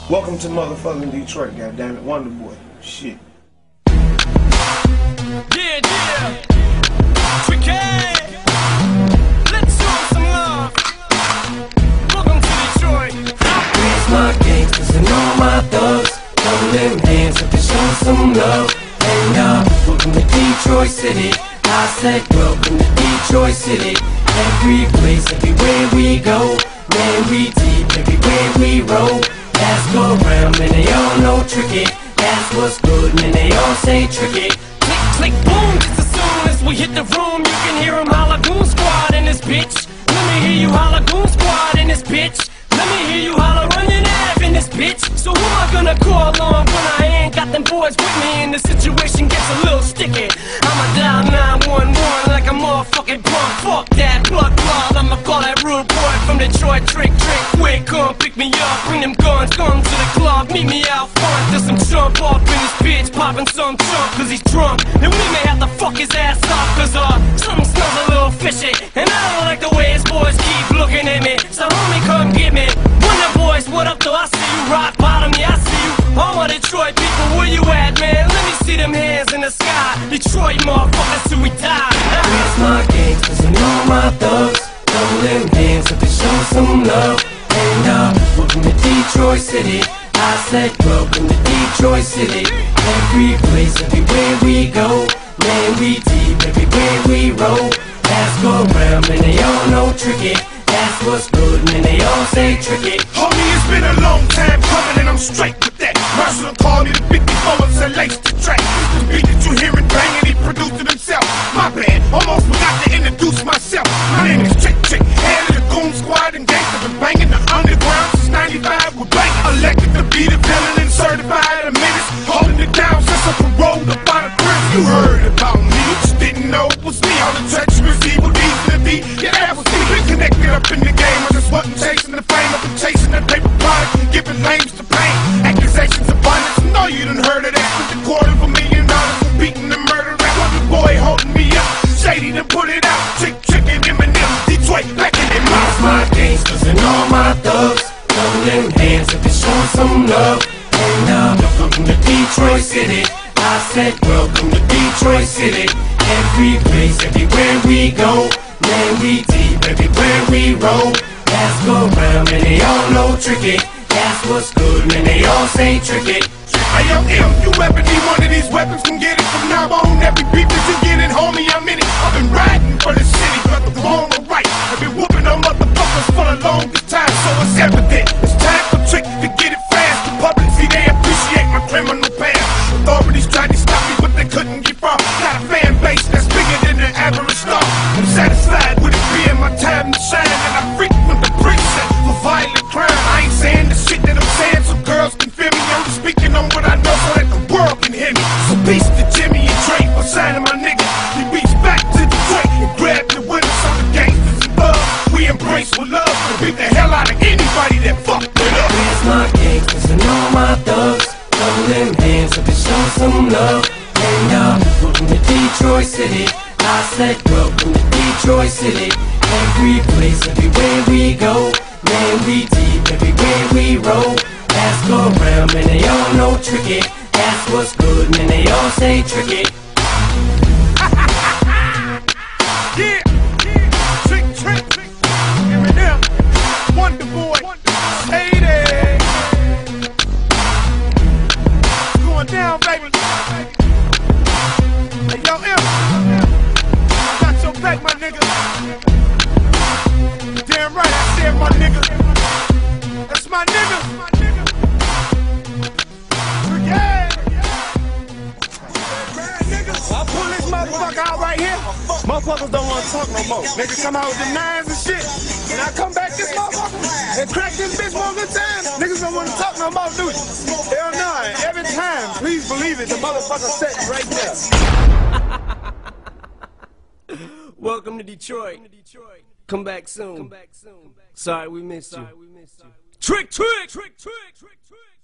Welcome to motherfucking Detroit, goddammit, Wonder Boy. Shit. Yeah, yeah. Tricky. Let's show some love. Welcome to Detroit. Raise my gangsters and all my thugs. Throw them hands up to show some love. And welcome to Detroit City. I said welcome to Detroit City. Every place, everywhere we go. Man, we deep everywhere we roll. Ask around, man, they all know tricky. That's what's good, man, they all say tricky. Click, click, boom, just as soon as we hit the room, you can hear them holla Goon Squad in this bitch. Let me hear you holla Goon Squad in this bitch. Let me hear you holla running Ave in this bitch. So who am I gonna call on when I ain't got them boys with me and the situation gets a little sticky? I'ma dial 911 like a motherfucking punk. Fuck that blood, I'ma call that rude boy from Detroit. Trick, quick, come pick me up. Bring them guns, come to the club, meet me out front. There's some chump up in this bitch, popping some chump cause he's drunk. And we may have to fuck his ass up cause something smells a little fishy. And I don't like the way his boys keep looking at me. So homie, come get me. Wonder Boys, what up though? I see you, rock bottom, yeah, I see you. All my Detroit people, where you at, man? Let me see them hands in the sky. Detroit motherfuckers till we die. Raise my gangsters and all my thugs. Throw them hands up to show some love. And welcome to Detroit City. I said welcome to Detroit City. Every place, everywhere we go. Man, we deep everywhere we roll. Ask around, man, they all know tricky. That's what's good, man, they all say tricky. Homie, it's been a long time coming and I'm straight with that. Marshall called me the 54 and said lace the track. The beat that you hearing banging, he produced it himself. My bad, almost forgot to introduce myself. My name is Trick, head of the Goon Squad and gangsta been banging the underground since 95 with banging. Elected to be the villain and certified a menace. Holding it down since I paroled up out of prison. You heard about me, you just didn't know it was me. All the treacherous evil deeds in the D, yeah, that was me. Been connected up in the game, I just wasn't chasing the fame. I've been chasing that paper product and giving names to pain. Accusations of violence, I know you done heard of that. With the $250,000 for beating and murder rap. One boy holding me up, Shady done put it out. Trick, and Eminem, Detroit, back in their mouth. Raise my gangsters and all my thugs. Throw them hands up to show some love. And welcome to Detroit City. I said welcome to Detroit City. Every place, everywhere we go. Man, we deep everywhere we roll. Ask around, man, they all know tricky. That's what's good, man, they all say tricky. Hey, yo, you ever need one of these weapons, can get it from now on. Every beef that you get in, homie, I'm in it. I've been riding for the city, whether wrong or right. I've been whooping on motherfuckers for the longest time, so it's evident. It's time for Trick to get it fast. The public, see, they appreciate my criminal past. Authorities tried to stop me, but they couldn't get far. Got a fan base that's bigger than the average star. I'm satisfied with it being my time to shine, and I frequent the precinct for violent crime. I ain't saying the shit that I'm saying so girls can feel me. I'm just speaking on what I know so that the world can hear me. So peace to Jimmy and Dre for signing my nigga. We reach back to Detroit and grab the winners on the gangsters and thugs. We embrace with love and beat the hell out of anybody that fuck with us. Raise my gangsters and all my thugs. Throw them hands up to show some love. And welcome to Detroit City. I said welcome to Detroit City. Every place, everywhere we go. Man, we deep everywhere we roll. Ask around, man, they all know tricky. That's what's good, man, they all say tricky. Yeah, Trick, Eminem, Wonder Boy, Shady. It's going down, baby. Hey, yo, I got your back, my nigga. Damn right, I said my nigga. That's my nigga. I pull this motherfucker out right here. Motherfuckers don't want to talk no more. Niggas come out with them nines and shit. And I come back this motherfucker and crack this bitch one good time. Niggas don't want to talk no more, do you? Hell no. And every time, please believe it, the motherfucker sitting right there. Welcome to Detroit. Come back soon. Sorry we missed you. Trick.